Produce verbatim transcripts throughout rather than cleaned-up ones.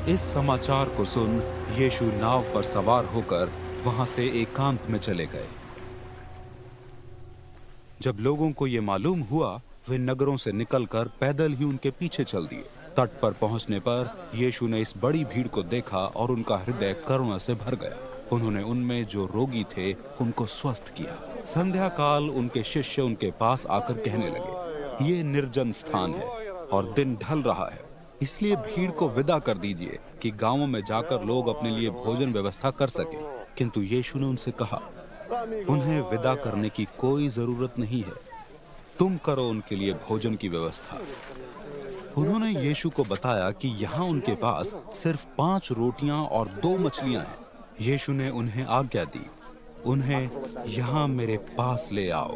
इस समाचार को सुन यीशु नाव पर सवार होकर वहां से एकांत में चले गए। जब लोगों को ये मालूम हुआ, वे नगरों से निकलकर पैदल ही उनके पीछे चल दिए। तट पर पहुंचने पर यीशु ने इस बड़ी भीड़ को देखा और उनका हृदय करुणा से भर गया। उन्होंने उनमें जो रोगी थे उनको स्वस्थ किया। संध्या काल उनके शिष्य उनके पास आकर कहने लगे, ये निर्जन स्थान है और दिन ढल रहा है, इसलिए भीड़ को विदा कर दीजिए कि गांवों में जाकर लोग अपने लिए भोजन व्यवस्था कर सके। किंतु यीशु ने उनसे कहा, उन्हें विदा करने की कोई जरूरत नहीं है, तुम करो उनके लिए भोजन की व्यवस्था। उन्होंने यीशु को बताया कि यहाँ उनके पास सिर्फ पांच रोटियां और दो मछलियां हैं। यीशु ने उन्हें आज्ञा दी, उन्हें यहाँ मेरे पास ले आओ।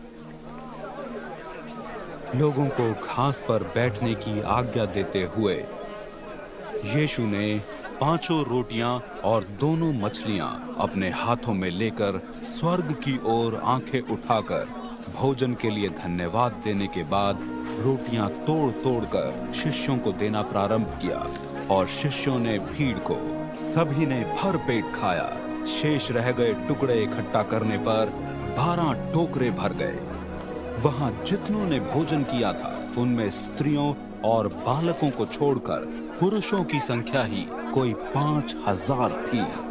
लोगों को घास पर बैठने की आज्ञा देते हुए यीशु ने पांचों रोटियां और दोनों मछलियां अपने हाथों में लेकर स्वर्ग की ओर आंखें उठाकर भोजन के लिए धन्यवाद देने के बाद रोटियां तोड़ तोड़ कर शिष्यों को देना प्रारंभ किया और शिष्यों ने भीड़ को, सभी ने भर पेट खाया। शेष रह गए टुकड़े इकट्ठा करने पर बारह टोकरे भर गए। वहां जितनों ने भोजन किया था उनमें स्त्रियों और बालकों को छोड़कर पुरुषों की संख्या ही कोई पांच हजार थी।